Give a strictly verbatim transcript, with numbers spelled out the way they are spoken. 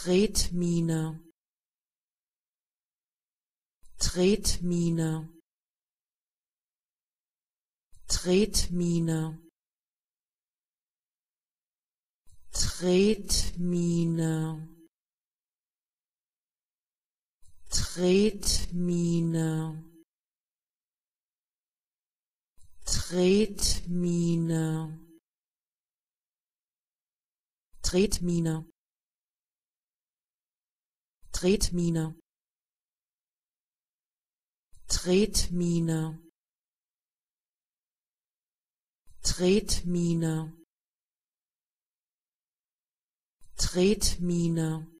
Tretmine, Tretmine, Tretmine, Tretmine, Tretmine, Tretmine, Tretmine, Tretmine, Tretmine, Tretmine, Tretmine,